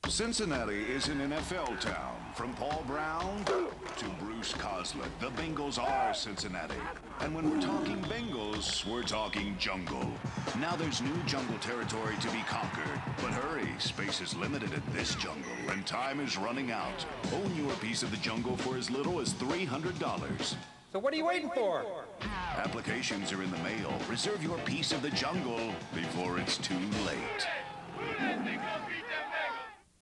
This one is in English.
Cincinnati is an NFL town. From Paul Brown to Bruce Coslet, the Bengals are Cincinnati. And when we're talking Bengals, we're talking jungle. Now there's new jungle territory to be conquered. But hurry, space is limited in this jungle, and time is running out. Own your piece of the jungle for as little as $300. So what are you waiting for? Applications are in the mail. Reserve your piece of the jungle before it's too late.